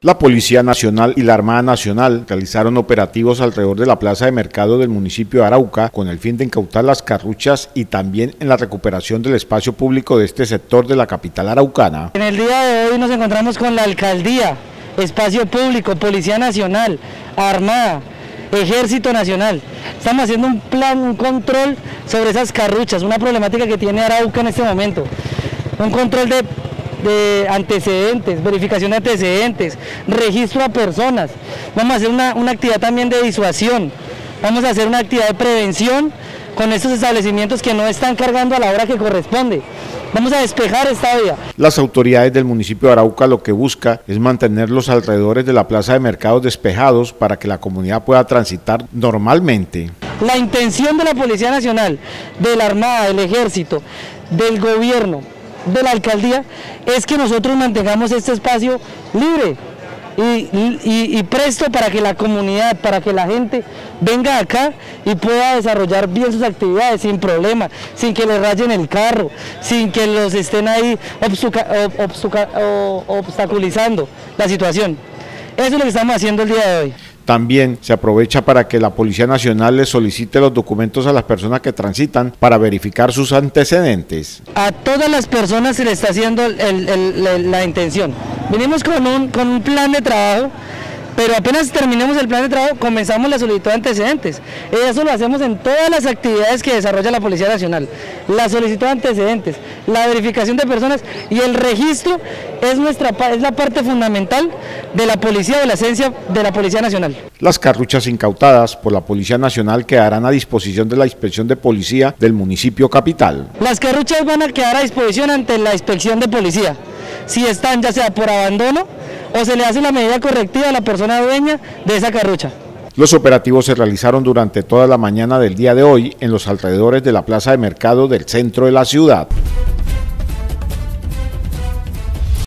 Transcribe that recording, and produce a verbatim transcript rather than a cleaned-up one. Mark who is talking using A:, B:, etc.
A: La Policía Nacional y la Armada Nacional realizaron operativos alrededor de la plaza de mercado del municipio de Arauca con el fin de incautar las carruchas y también en la recuperación del espacio público de este sector de la capital araucana.
B: En el día de hoy nos encontramos con la alcaldía, espacio público, Policía Nacional, Armada, Ejército Nacional. Estamos haciendo un plan, un control sobre esas carruchas, una problemática que tiene Arauca en este momento. Un control de, de antecedentes, verificación de antecedentes, registro a personas. Vamos a hacer una, una actividad también de disuasión. Vamos a hacer una actividad de prevención con estos establecimientos que no están cargando a la hora que corresponde. Vamos a despejar esta vía.
A: Las autoridades del municipio de Arauca lo que busca es mantener los alrededores de la plaza de mercados despejados para que la comunidad pueda transitar normalmente.
B: La intención de la Policía Nacional, de la Armada, del Ejército, del Gobierno, de la Alcaldía, es que nosotros mantengamos este espacio libre y, y, y presto para que la comunidad, para que la gente venga acá y pueda desarrollar bien sus actividades sin problema, sin que les rayen el carro, sin que los estén ahí obstuca, obstuca, obstaculizando la situación. Eso es lo que estamos haciendo el día de hoy.
A: También se aprovecha para que la Policía Nacional les solicite los documentos a las personas que transitan para verificar sus antecedentes.
B: A todas las personas se les está haciendo el, el, el, la intención. Venimos con un, con un plan de trabajo, pero apenas terminemos el plan de trabajo comenzamos la solicitud de antecedentes. Eso lo hacemos en todas las actividades que desarrolla la Policía Nacional. La solicitud de antecedentes, la verificación de personas y el registro es, nuestra, es la parte fundamental de la policía, de la esencia de la Policía Nacional.
A: Las carruchas incautadas por la Policía Nacional quedarán a disposición de la Inspección de Policía del municipio capital.
B: Las carruchas van a quedar a disposición ante la Inspección de Policía, si están ya sea por abandono o se le hace la medida correctiva a la persona dueña de esa carrucha.
A: Los operativos se realizaron durante toda la mañana del día de hoy en los alrededores de la plaza de mercado del centro de la ciudad.